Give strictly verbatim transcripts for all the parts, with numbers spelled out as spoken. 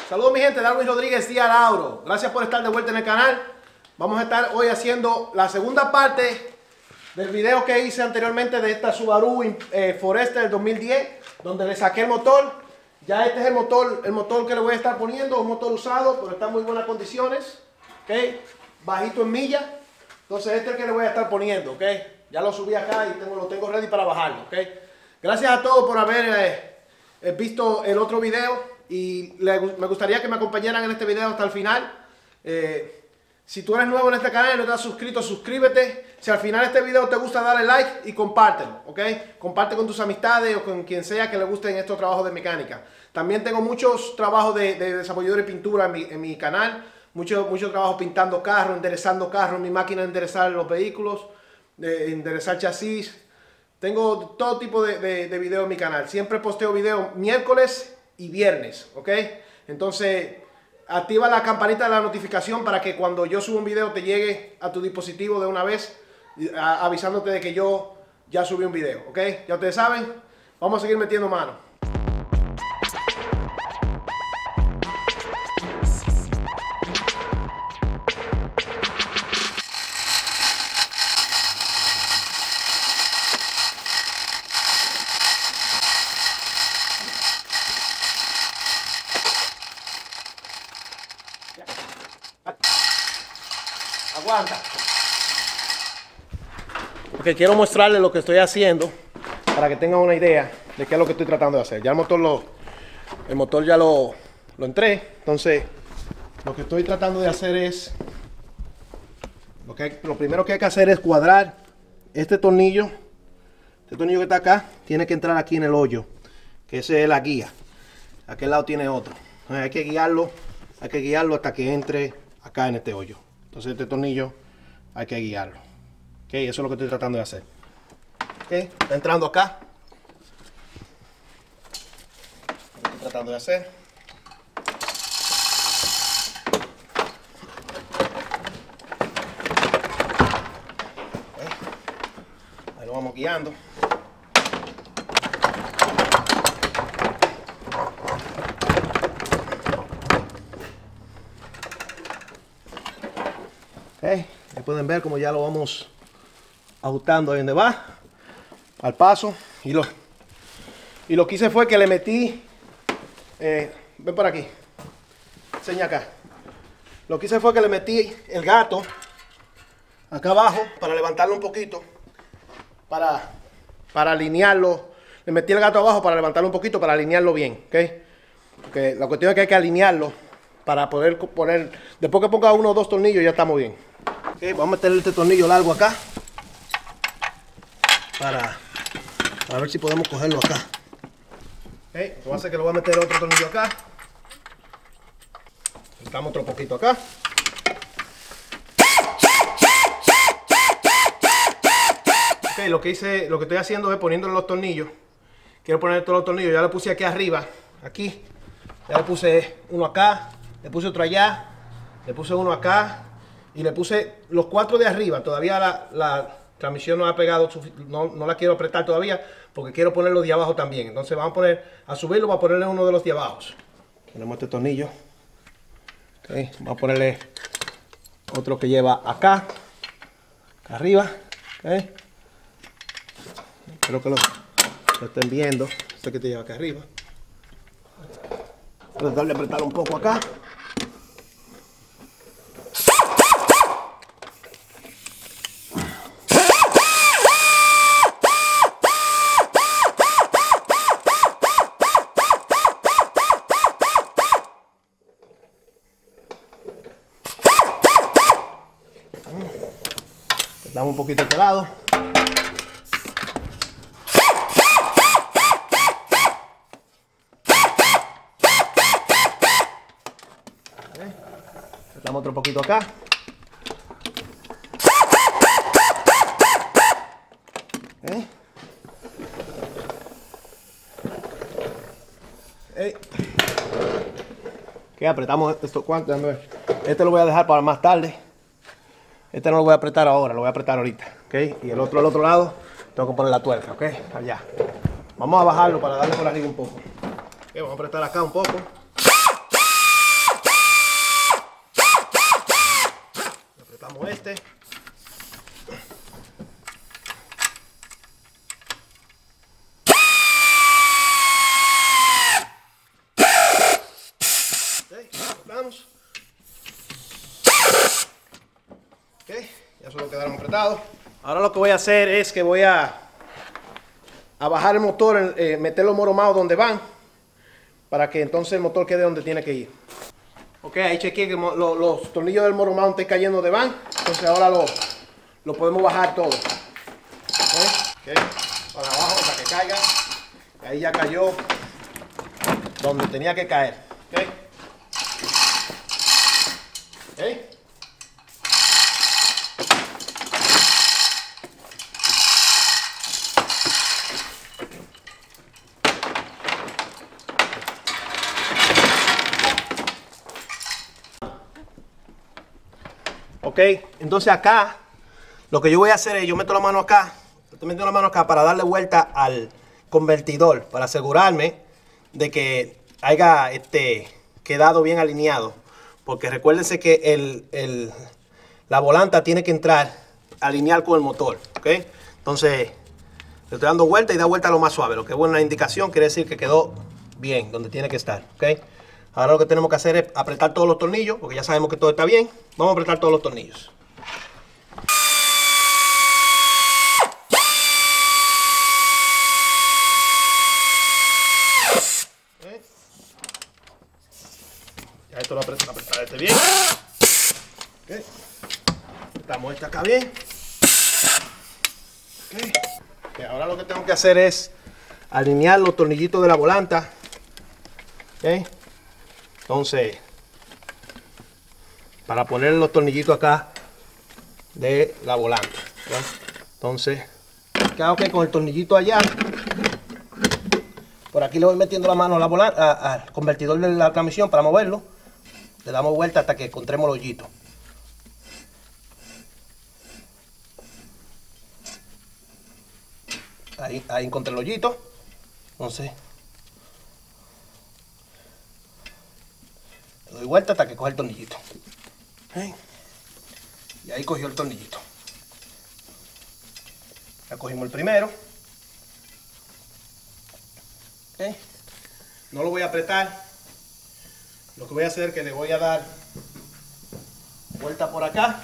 Saludos mi gente, Darwin Rodríguez Díaz Lauro. Gracias por estar de vuelta en el canal. Vamos a estar hoy haciendo la segunda parte del video que hice anteriormente de esta Subaru eh, Forester del dos mil diez, donde le saqué el motor. Ya este es el motor, el motor que le voy a estar poniendo, un motor usado, pero está en muy buenas condiciones, ¿okay? Bajito en millas. Entonces este es el que le voy a estar poniendo, ¿ok? Ya lo subí acá y tengo, lo tengo ready para bajarlo, ¿ok? Gracias a todos por haber eh, visto el otro video. Y le, me gustaría que me acompañaran en este video hasta el final. Eh, si tú eres nuevo en este canal y no te has suscrito, suscríbete. Si al final de este video te gusta, dale like y compártelo, ¿ok? Comparte con tus amistades o con quien sea que le gusten estos trabajos de mecánica. También tengo muchos trabajos de, de desarrollador de pintura en mi, en mi canal. Mucho, mucho trabajo pintando carros, enderezando carros, mi máquina de enderezar los vehículos, de enderezar chasis. Tengo todo tipo de, de, de videos en mi canal. Siempre posteo videos miércoles y viernes, ¿ok? Entonces, activa la campanita de la notificación para que cuando yo suba un video te llegue a tu dispositivo de una vez, a, avisándote de que yo ya subí un video, ¿ok? Ya ustedes saben, vamos a seguir metiendo mano. Aguanta. Porque quiero mostrarles lo que estoy haciendo para que tengan una idea de qué es lo que estoy tratando de hacer. Ya el motor lo, el motor ya lo, lo entré. Entonces, lo que estoy tratando de hacer es, lo, que, lo primero que hay que hacer es cuadrar este tornillo. Este tornillo que está acá tiene que entrar aquí en el hoyo, que esa es la guía. Aquel lado tiene otro. Entonces, hay que guiarlo, hay que guiarlo hasta que entre acá en este hoyo. Entonces este tornillo hay que guiarlo. Okay, eso es lo que estoy tratando de hacer. Okay, está entrando acá. Lo que estoy tratando de hacer. Okay. Ahí lo vamos guiando. Okay. Ahí pueden ver como ya lo vamos ajustando ahí donde va, al paso. Y lo, y lo que hice fue que le metí, eh, ven por aquí, enseña acá. Lo que hice fue que le metí el gato acá abajo para levantarlo un poquito, para, para alinearlo. Le metí el gato abajo para levantarlo un poquito, para alinearlo bien, ¿okay? Porque la cuestión es que hay que alinearlo para poder poner, después que ponga uno o dos tornillos ya estamos bien. Okay, vamos a meterle este tornillo largo acá para, para ver si podemos cogerlo acá. Okay, lo que va a hacer que lo voy a meter otro tornillo acá. Soltamos otro poquito acá. Okay, lo que hice, lo que estoy haciendo es poniéndole los tornillos. Quiero poner todos los tornillos. Ya le puse aquí arriba, aquí. Ya le puse uno acá, le puse otro allá, le puse uno acá. Y le puse los cuatro de arriba. Todavía la, la transmisión no ha pegado, no, no la quiero apretar todavía porque quiero poner los de abajo también. Entonces vamos a poner, a subirlo, vamos a ponerle uno de los de abajo. Ponemos este tornillo. Okay. Vamos a ponerle otro que lleva acá, acá arriba. Okay. Espero que lo, lo estén viendo. Este que te lleva acá arriba. Voy a tratar de apretarlo un poco acá. Damos un poquito de este lado. Damos otro poquito acá. ¿Eh? ¿Eh? ¿Qué? Apretamos esto. ¿Cuánto? Este lo voy a dejar para más tarde. Este no lo voy a apretar ahora, lo voy a apretar ahorita, ¿ok? Y el otro al otro lado tengo que poner la tuerca, ¿ok? Allá. Vamos a bajarlo para darle por arriba un poco. Okay, vamos a apretar acá un poco. este. Okay, soplamos. Ok, ya solo quedaron apretados. Ahora lo que voy a hacer es que voy a, a bajar el motor, eh, meter los moromados donde van, para que entonces el motor quede donde tiene que ir. Ok, ahí chequeé que lo, los tornillos del moromado estén cayendo donde van. Entonces ahora lo, lo podemos bajar todo. Okay, okay, para abajo para que caiga. Ahí ya cayó donde tenía que caer. Okay. Okay. Ok, entonces acá lo que yo voy a hacer es, yo meto la mano acá, estoy metiendo la mano acá para darle vuelta al convertidor, para asegurarme de que haya este, quedado bien alineado. Porque recuérdense que el, el, la volanta tiene que entrar a alinear con el motor. ¿Ok? Entonces, le estoy dando vuelta y da vuelta a lo más suave. Lo que es buena indicación quiere decir que quedó bien donde tiene que estar. ¿Ok? Ahora lo que tenemos que hacer es apretar todos los tornillos, porque ya sabemos que todo está bien. Vamos a apretar todos los tornillos. ¿Okay? Ya esto lo apretamos este bien. ¿Okay? Apretamos este acá bien. ¿Okay? Okay, ahora lo que tengo que hacer es alinear los tornillitos de la volanta. ¿Okay? Entonces, para poner los tornillitos acá de la volanta. ¿Okay? Entonces, ¿qué hago? Que con el tornillito allá, por aquí le voy metiendo la mano a la volanta, a, al convertidor de la transmisión para moverlo. Le damos vuelta hasta que encontremos el hoyito. Ahí, ahí encontré el hoyito. Entonces, le doy vuelta hasta que coge el tornillito. ¿Okay? Y ahí cogió el tornillito. Ya cogimos el primero. ¿Okay? No lo voy a apretar. Lo que voy a hacer es que le voy a dar vuelta por acá.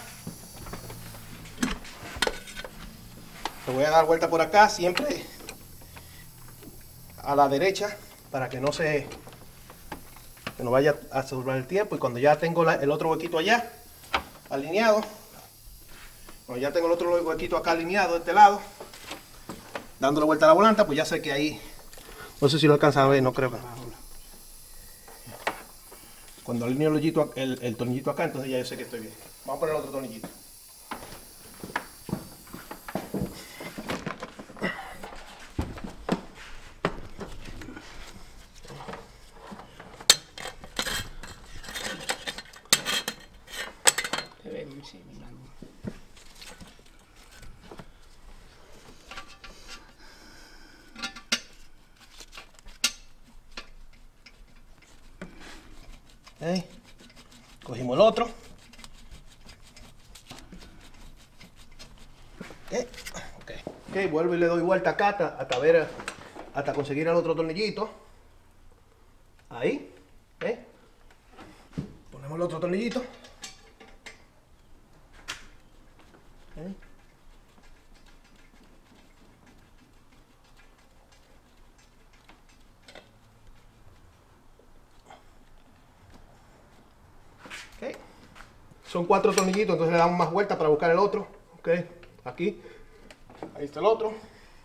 Le voy a dar vuelta por acá, siempre a la derecha, para que no se que no vaya a sobrar el tiempo. Y cuando ya tengo la, el otro huequito allá alineado, cuando ya tengo el otro huequito acá alineado de este lado, dándole vuelta a la volanta, pues ya sé que ahí, no sé si lo alcanzan a ver, no creo que. Cuando alineo el, hoyito, el, el tornillito acá, entonces ya yo sé que estoy bien. Vamos a poner el otro tornillito. Okay. Cogimos el otro. Okay. Okay. Okay, vuelvo y le doy vuelta acá hasta, hasta ver, hasta conseguir el otro tornillito. Ahí. Okay. Ponemos el otro tornillito. Okay. Okay. Son cuatro tornillitos, entonces le damos más vuelta para buscar el otro. Okay. Aquí. Ahí está el otro.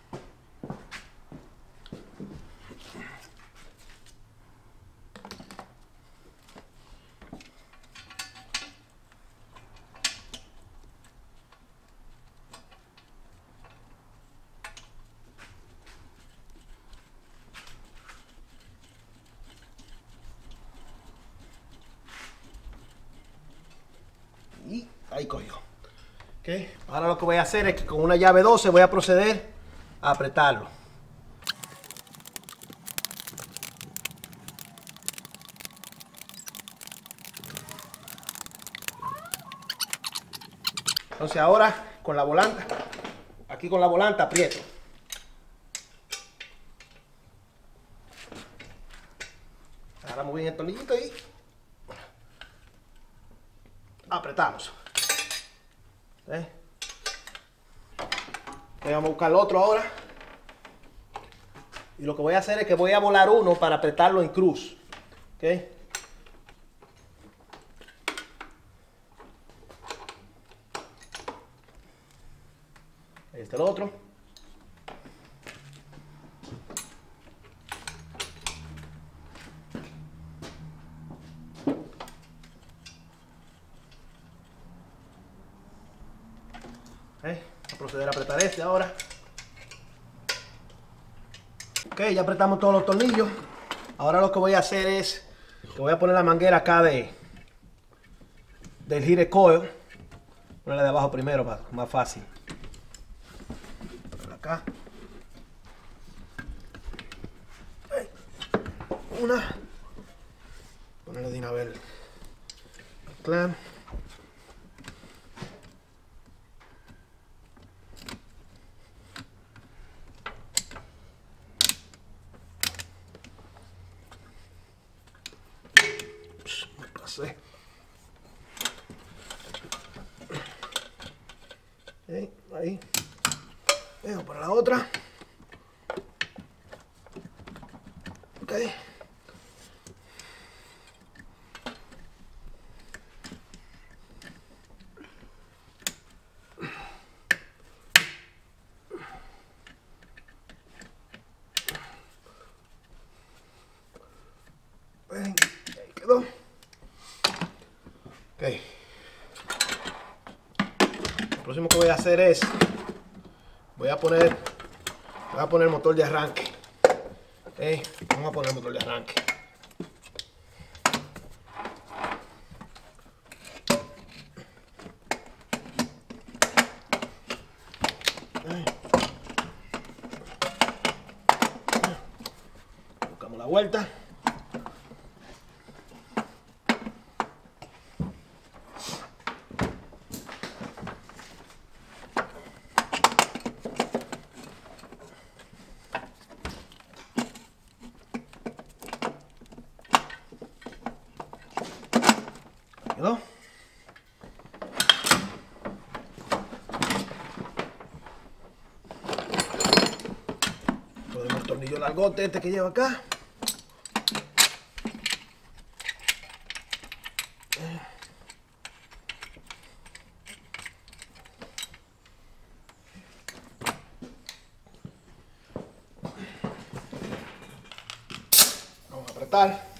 Y ahí cogió. Okay. Ahora lo que voy a hacer es que con una llave doce voy a proceder a apretarlo. Entonces ahora con la volanta, aquí con la volanta aprieto. Agarramos bien el tornillito y apretamos. ¿Eh? Vamos a buscar el otro ahora. Y lo que voy a hacer es que voy a volar uno para apretarlo en cruz. ¿Ok? Ahí está el otro. ¿Eh? Voy a proceder a apretar este ahora. Ok, ya apretamos todos los tornillos. Ahora lo que voy a hacer es que voy a poner la manguera acá de del heated coil. Ponerla de abajo primero para más fácil. Ponerla acá. Una. Ponerle de una vez el clamp. Okay, ahí. Vengo para la otra. Ok. Ven, ahí quedó. Ok. Lo próximo que voy a hacer es voy a poner voy a poner el motor de arranque. Okay. Vamos a poner el motor de arranque. Okay. Buscamos la vuelta. ¿Quedó? Ponemos el tornillo largote este que lleva acá. Vamos a apretar.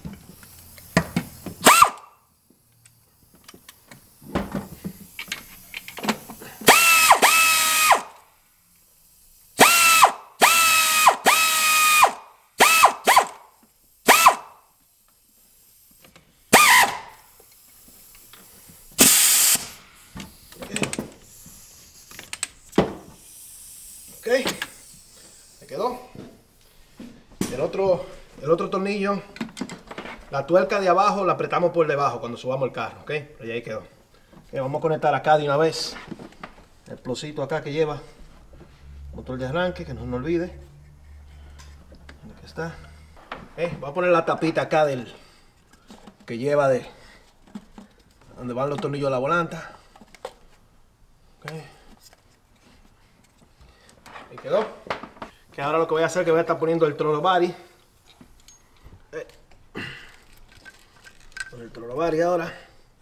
Ok, me quedó. El otro, el otro tornillo, la tuerca de abajo la apretamos por debajo cuando subamos el carro, ok, pero ya ahí quedó. Okay, vamos a conectar acá de una vez el plocito acá que lleva motor de arranque, que no se me olvide. Aquí está. Okay, voy a poner la tapita acá del que lleva de donde van los tornillos de la volanta. Okay. Ahí quedó. Que ahora lo que voy a hacer es que voy a estar poniendo el throttle body. Eh. Con el throttle body ahora.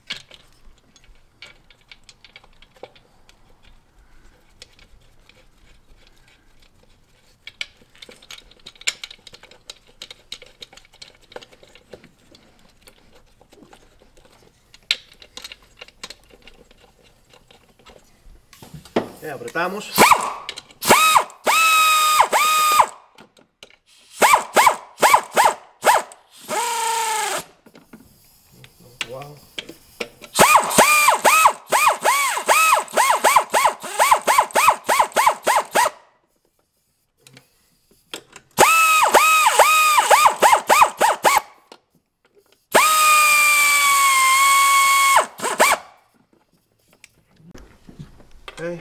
Ya apretamos. Wow. Okay.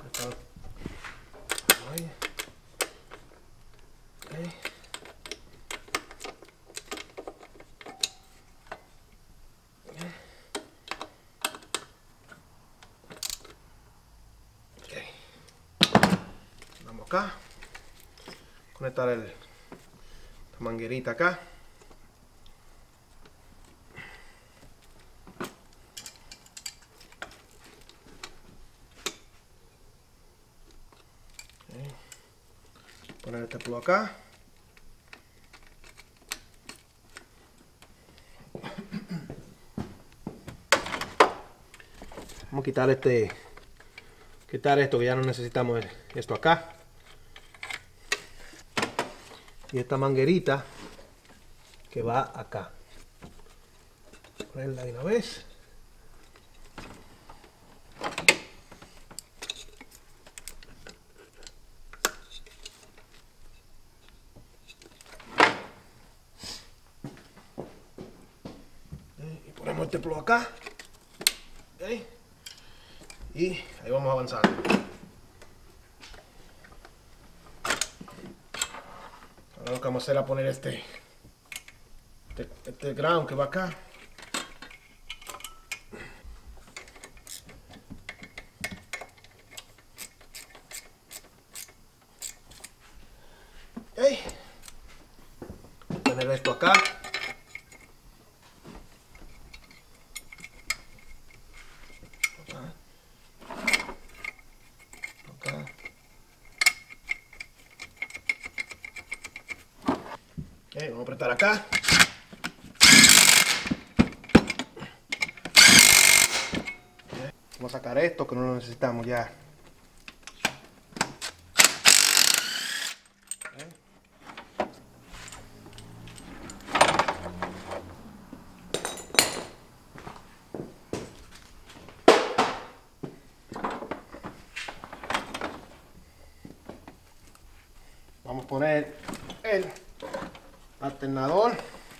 Ahí. Okay. Okay. Vamos acá. Conectar el, la manguerita acá. Okay. Poner este plug acá. Vamos a quitar este, quitar esto que ya no necesitamos esto acá. Y esta manguerita que va acá. Ponerla de una vez. Y ponemos este plug acá. Okay. Y ahí vamos avanzando. Ahora lo que vamos a hacer es poner este, este, este ground que va acá. Okay. Poner esto acá. Okay, vamos a apretar acá. Okay, vamos a sacar esto que no lo necesitamos ya. Okay. Vamos a poner el alternador.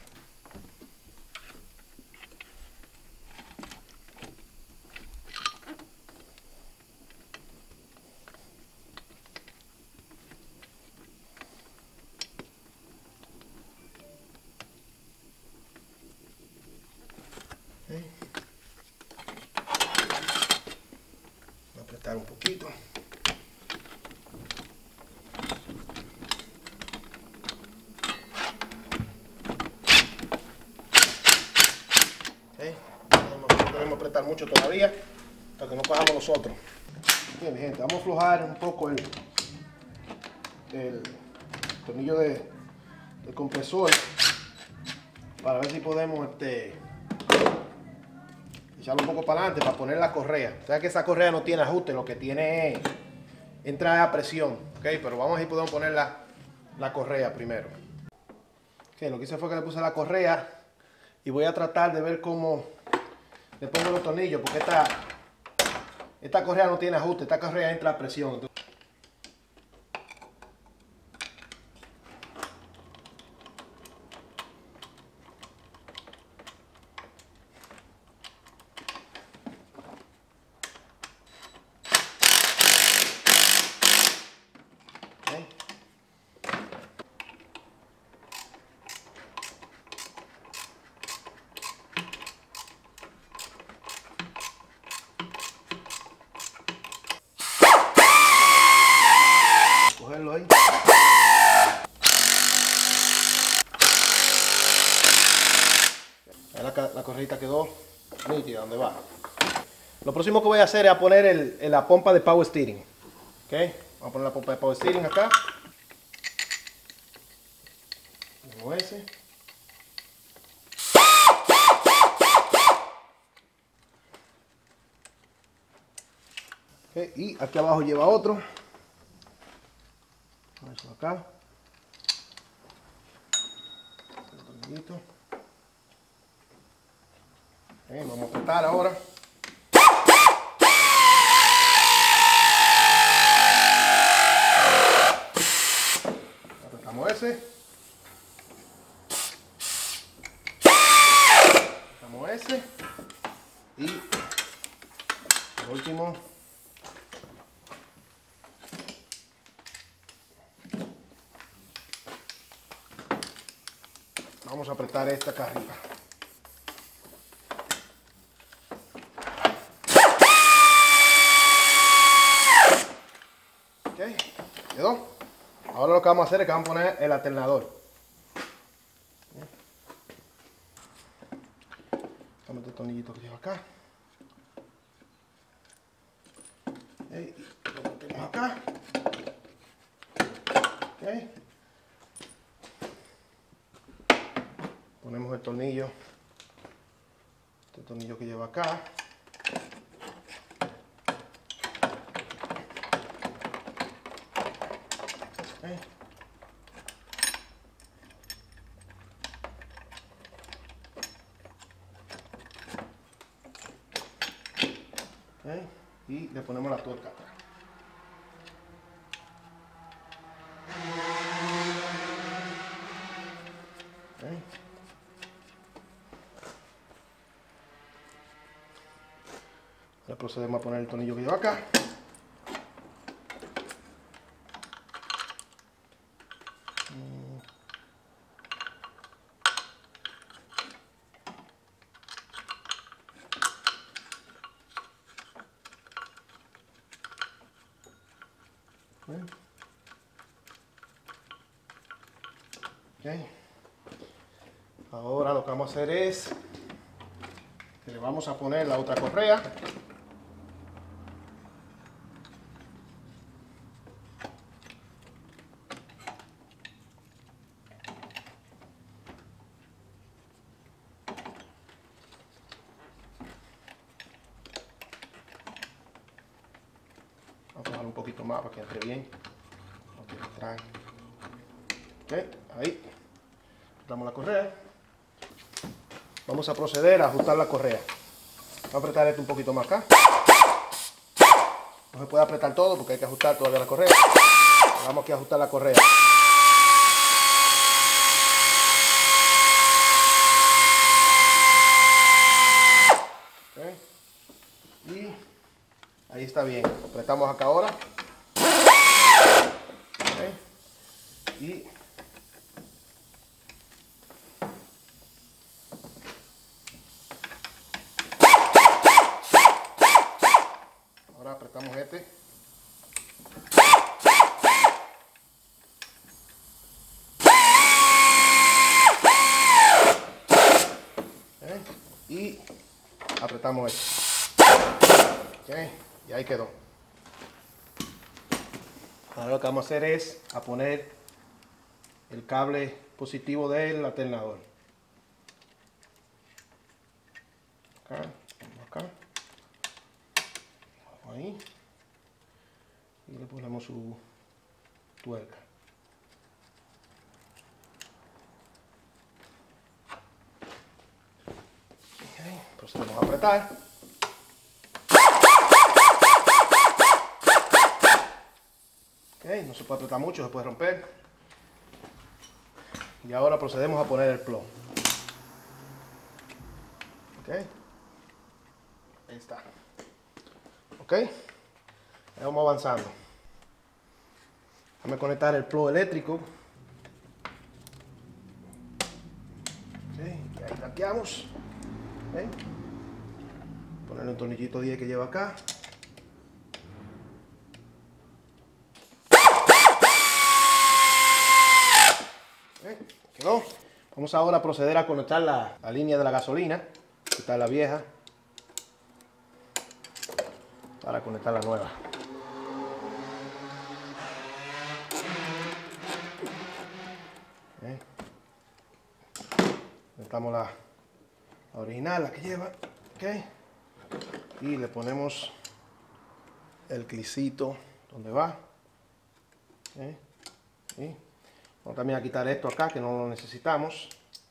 Okay. Voy a apretar un poquito. Okay. No debemos apretar mucho todavía para que no cojamos los otros. Bien, gente, vamos a aflojar un poco el, el tornillo de, del compresor para ver si podemos este, echarlo un poco para adelante para poner la correa. O sea que esa correa no tiene ajuste, lo que tiene es entrada a presión. Okay, pero vamos a ver si podemos poner la, la correa primero. Okay, lo que hice fue que le puse la correa y voy a tratar de ver cómo le pongo los tornillos, porque esta, esta correa no tiene ajuste, esta correa entra a presión. Entonces, okay. Cogerlo ahí. Ahí la, la correita quedó nítida donde va. Lo próximo que voy a hacer es a poner el, el, la pompa de power steering. Okay. Vamos a poner la pompa de power steering acá. Como ese. Okay. Y aquí abajo lleva otro. Eso acá. Okay. Vamos a apretar ahora. Apretamos ese. Apretamos ese. Y por último vamos a apretar esta acá arriba. Ok, quedó. Ahora lo que vamos a hacer es que vamos a poner el alternador. Vamos a meter el tornillito que lleva acá. Okay, lo metemos acá. Okay. Ponemos el tornillo, este tornillo que lleva acá. Okay. Okay. Y le ponemos la tuerca atrás. Okay. Ahora procedemos a poner el tornillo que lleva acá. Okay. Ahora lo que vamos a hacer es que le vamos a poner la otra correa. Vamos a bajar un poquito más para que entre bien. Okay, ahí damos la correa. Vamos a proceder a ajustar la correa. Vamos a apretar esto un poquito más acá. No se puede apretar todo porque hay que ajustar todavía la correa. Vamos aquí a ajustar la correa. Okay. Y ahí está bien. Apretamos acá ahora. Okay. Y ahora apretamos este. Okay. Y apretamos este. Okay. Y ahí quedó. Ahora lo que vamos a hacer es a poner el cable positivo del alternador. Acá, acá. Ahí. Y le ponemos su tuerca. Okay. Procedemos a apretar. Okay. No se puede apretar mucho, se puede romper. Y ahora procedemos a poner el plomo. Ok. Ahí está. Ok. Ahí vamos avanzando. Vamos a conectar el plomo eléctrico. Ok. Y ahí blanqueamos. Okay. Ponerle un tornillito diez que lleva acá. Quedó. Vamos ahora a proceder a conectar la, la línea de la gasolina. Quitar la vieja para conectar la nueva. Okay. Conectamos la, la original, la que lleva. Okay. Y le ponemos el clicito donde va. Okay. Y vamos también a quitar esto acá que no lo necesitamos.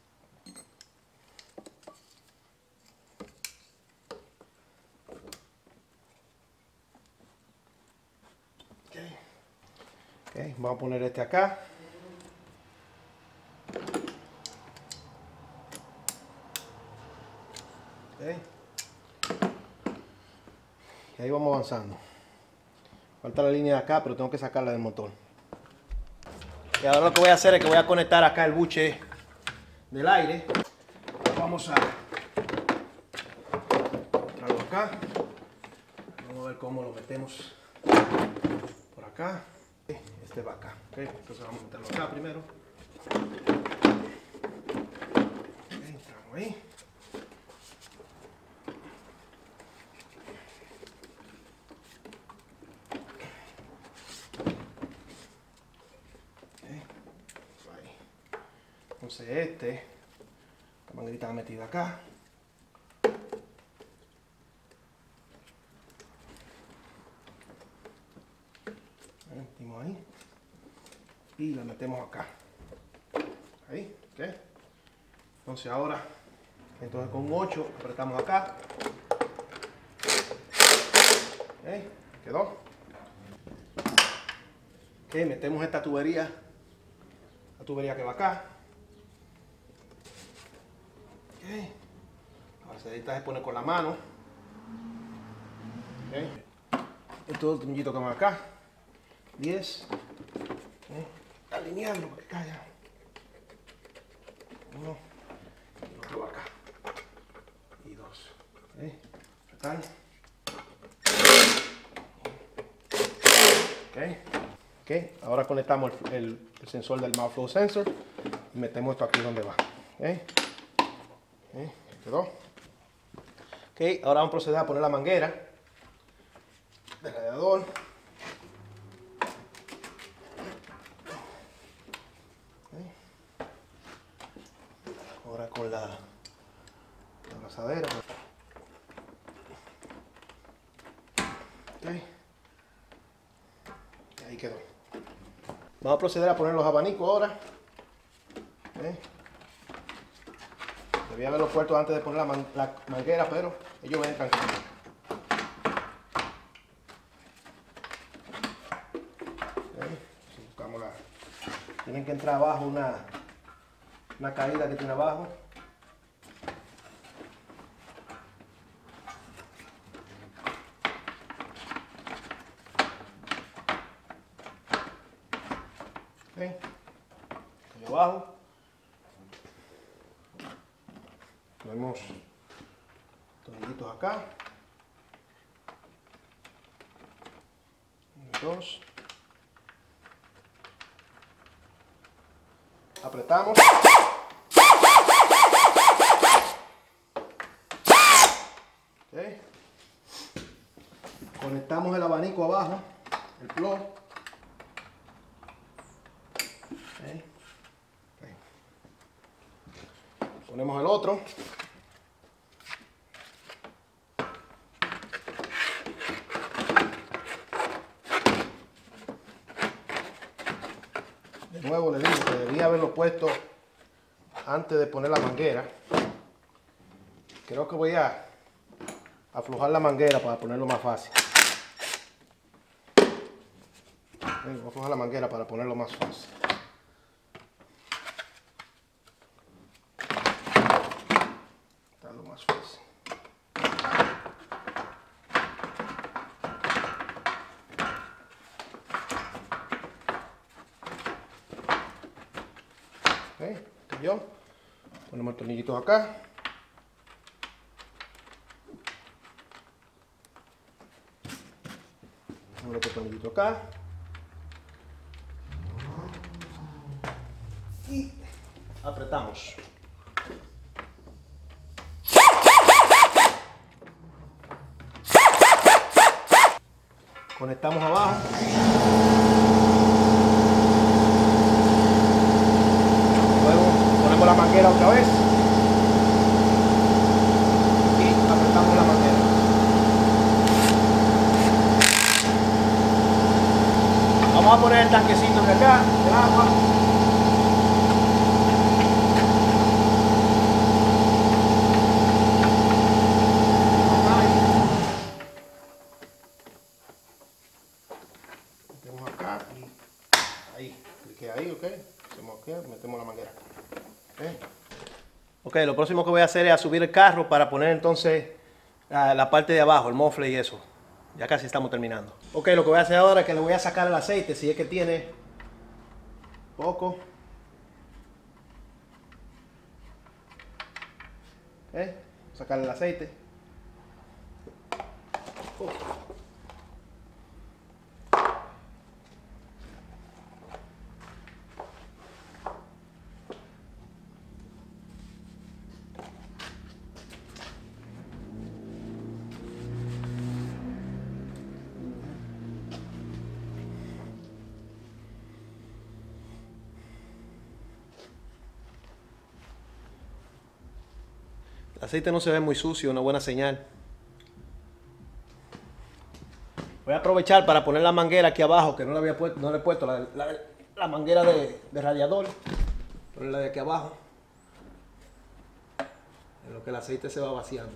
Okay. Okay. Vamos a poner este acá. Okay. Y ahí vamos avanzando. Falta la línea de acá, pero tengo que sacarla del motor. Y ahora lo que voy a hacer es que voy a conectar acá el buche del aire. Vamos a traerlo acá. Vamos a ver cómo lo metemos por acá. Este va acá. Okay. Entonces vamos a meterlo acá primero. Okay, entramos ahí. Entonces este, la manguerita va metida acá. Metimos ahí. Y la metemos acá. Ahí, ok. Entonces ahora, entonces con un ocho apretamos acá. Ok, quedó. Ok, metemos esta tubería, la tubería que va acá. Okay. Ahora se necesita es poner con la mano. Okay. Estos tornillitos que van acá. diez. Okay. Alinearlo para que caiga. Uno. Y otro va acá. Y dos. Okay. Okay. Okay. Ahora conectamos el, el, el sensor del mouth flow sensor y metemos esto aquí donde va. Okay. Okay, quedó. Ok, ahora vamos a proceder a poner la manguera del radiador. Okay. Ahora con la, la abrazadera. Okay. Ahí quedó. Vamos a proceder a poner los abanicos ahora. Okay. Debía haberlo puesto antes de poner la, man la manguera, pero ellos entran. Okay. Si buscamos la... Tienen que entrar abajo una, una caída que tiene abajo. Okay. Ahí abajo. Tenemos tornillitos acá. Dos. Apretamos. Okay. Conectamos el abanico abajo, el plug. Okay. Okay. Ponemos el otro. De nuevo le digo que debía haberlo puesto antes de poner la manguera. Creo que voy a aflojar la manguera para ponerlo más fácil. Voy a aflojar la manguera para ponerlo más fácil. Está lo más fácil. Okay, yo. Ponemos el tornillito acá. Ponemos otro tornillito acá. Y apretamos. Conectamos abajo. La manguera otra vez y apretamos la manguera. Vamos a poner el tanquecito de acá de agua. Metemos acá y ahí, clique ahí, ok. Hacemos aquí, metemos la manguera. Okay. Ok, lo próximo que voy a hacer es a subir el carro para poner entonces uh, la parte de abajo, el mofle y eso. Ya casi estamos terminando. Ok, lo que voy a hacer ahora es que le voy a sacar el aceite, si es que tiene poco. ¿Eh? Sacarle el aceite. Oh. El aceite no se ve muy sucio, una buena señal. Voy a aprovechar para poner la manguera aquí abajo, que no le había puesto, no le he puesto la, la, la manguera de, de radiador. Ponerla de aquí abajo, en lo que el aceite se va vaciando.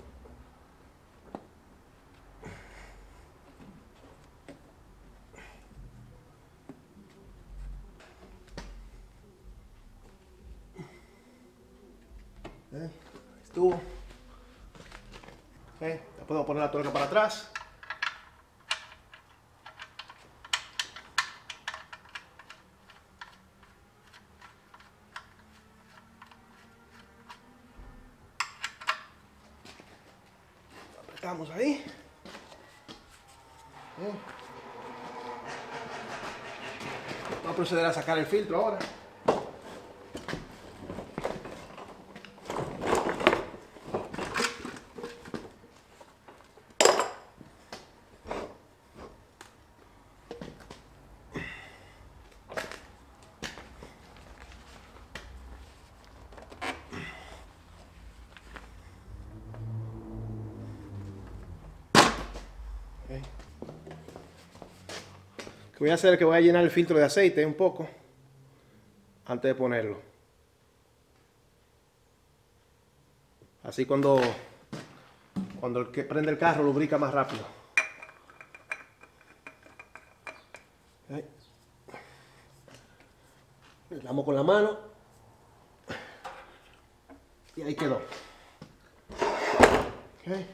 ¿Eh? Estuvo. ¿Eh? Ya podemos poner la tuerca para atrás. Apretamos ahí. ¿Eh? Vamos a proceder a sacar el filtro ahora. Okay. Lo que voy a hacer es que voy a llenar el filtro de aceite un poco antes de ponerlo. Así cuando, cuando el que prende el carro lubrica más rápido. Okay. Le damos con la mano y ahí quedó. Okay.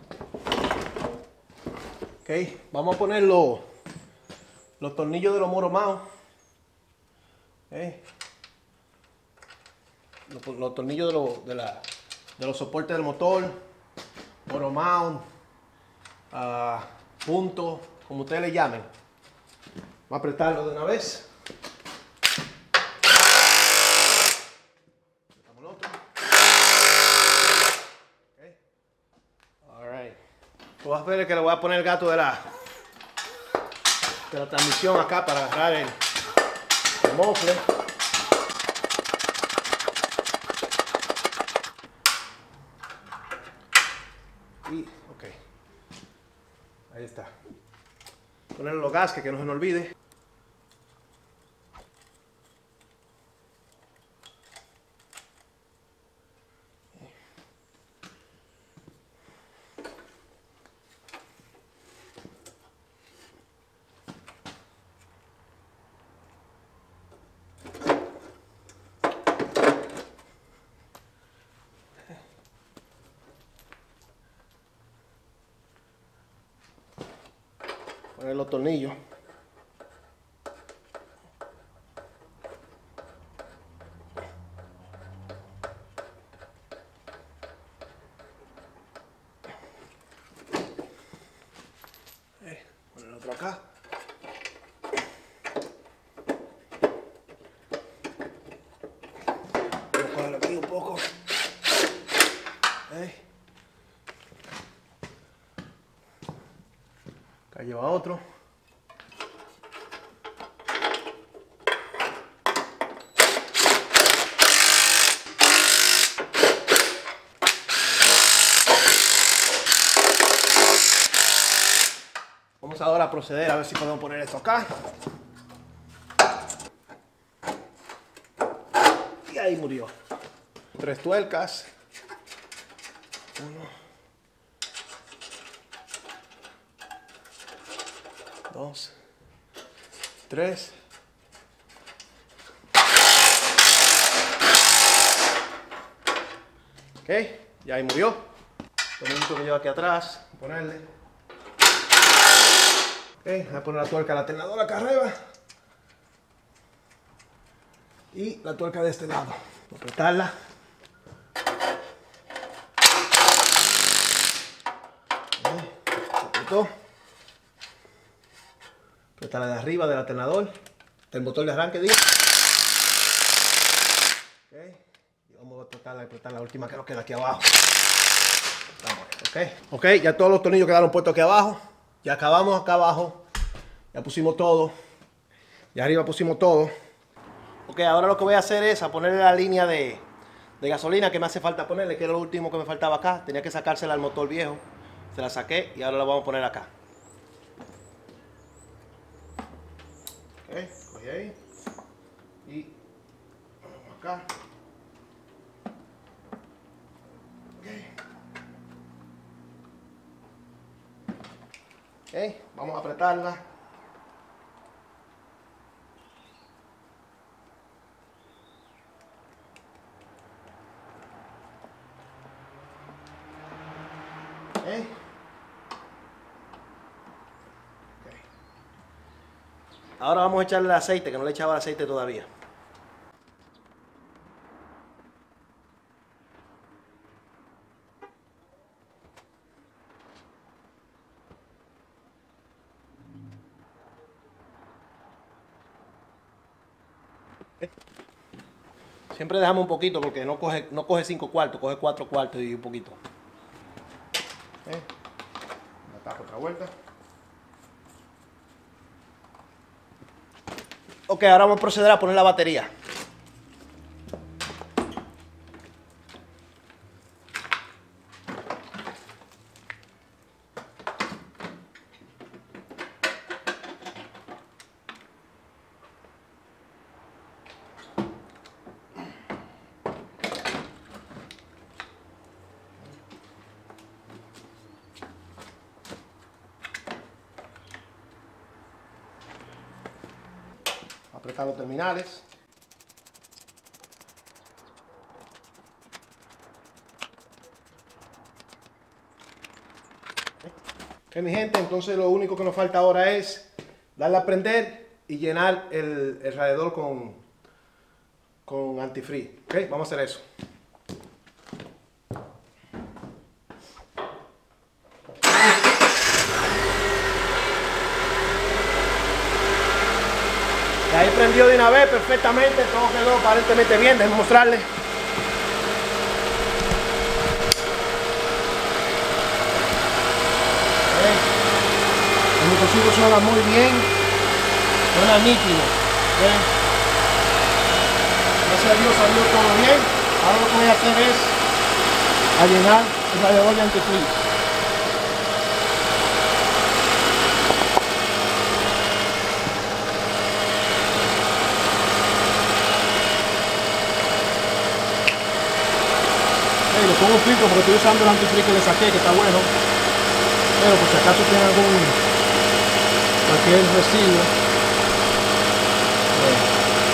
Okay. Vamos a poner los, los tornillos de los moromados. Okay. Los, los tornillos de, los, de, la, de los soportes del motor, moromado, uh, punto, como ustedes le llamen. Vamos a apretarlo de una vez. Apretamos el otro. Okay. All right. Lo que voy a hacer es que le voy a poner el gato de la, de la transmisión acá para agarrar el, el mofle. Y, ok. Ahí está. Poner los gaskets que no se nos olvide. Poner los tornillos. Eh, poner el otro acá. Voy a cogerlo aquí un poco. Eh. Acá lleva otro. Vamos ahora a proceder a ver si podemos poner esto acá. Y ahí murió. Tres tuercas. Uno. Dos, tres. Ok, ya ahí murió. Lo mismo que lleva aquí atrás, ponerle. Ok, voy a poner la tuerca del alternador acá arriba. Y la tuerca de este lado. Voy a apretarla. esto. Esta es la de arriba del alternador, del motor de arranque, digo. Okay. Y vamos a tratar de apretar la última que nos queda aquí abajo. Vamos, okay. ok, ya todos los tornillos quedaron puestos aquí abajo. Ya acabamos acá abajo. Ya pusimos todo. Y arriba pusimos todo. Ok, ahora lo que voy a hacer es a ponerle la línea de, de gasolina que me hace falta ponerle, que era lo último que me faltaba acá. Tenía que sacársela al motor viejo. Se la saqué y ahora la vamos a poner acá. Ok, cogí ahí. Y vamos acá. Ok, vamos a apretarla. Okay. Okay. Ahora vamos a echarle el aceite, que no le echaba el aceite todavía. Okay. Siempre dejamos un poquito porque no coge, no coge cinco cuartos, coge cuatro cuartos y un poquito. Okay. Me tapo otra vuelta. Ok, ahora vamos a proceder a poner la batería. Apretar los terminales. Ok, mi gente, entonces lo único que nos falta ahora es darle a prender y llenar el, el radiador con, con antifreeze. Ok, vamos a hacer eso. Ahí prendió de una vez perfectamente, todo quedó aparentemente bien. Déjenme mostrarle. Okay. El motorcito suena muy bien, suena nítido. Okay. Gracias a Dios salió todo bien. Ahora lo que voy a hacer es a llenar el radiador de antifreeze. Le pongo un filtro porque estoy usando el antifreeze que le saqué, que está bueno, pero por si acaso tiene algún cualquier residuo. Bueno.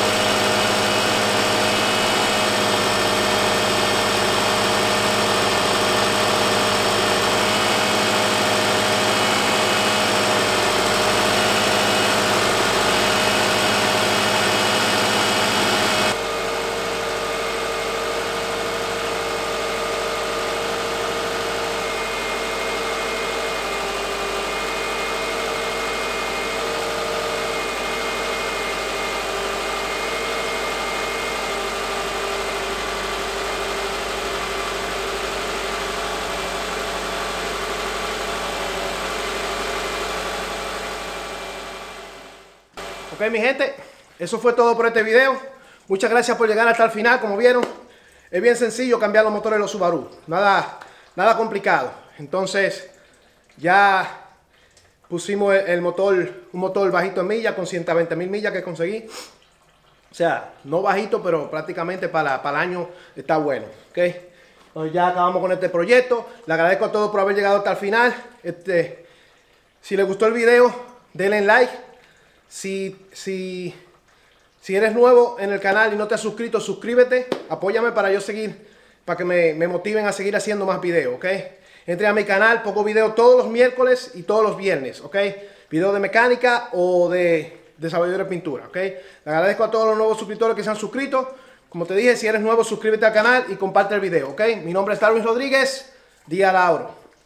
Ok, mi gente, eso fue todo por este video. Muchas gracias por llegar hasta el final. Como vieron, es bien sencillo cambiar los motores de los Subaru. Nada, nada complicado. Entonces, ya pusimos el motor, un motor bajito en millas con ciento veinte mil millas que conseguí. O sea, no bajito, pero prácticamente para, para el año está bueno. Okay. Entonces ya acabamos con este proyecto. Le agradezco a todos por haber llegado hasta el final. Este, si les gustó el video, denle like. Si, si, si eres nuevo en el canal y no te has suscrito, suscríbete. Apóyame para yo seguir, para que me, me motiven a seguir haciendo más videos, ¿ok? Entre a mi canal, pongo videos todos los miércoles y todos los viernes, ¿ok? Videos de mecánica o de, de sabiduría de pintura, ¿ok? Le agradezco a todos los nuevos suscriptores que se han suscrito. Como te dije, si eres nuevo, suscríbete al canal y comparte el video, ¿ok? Mi nombre es Darwin Rodríguez, Día Lauro.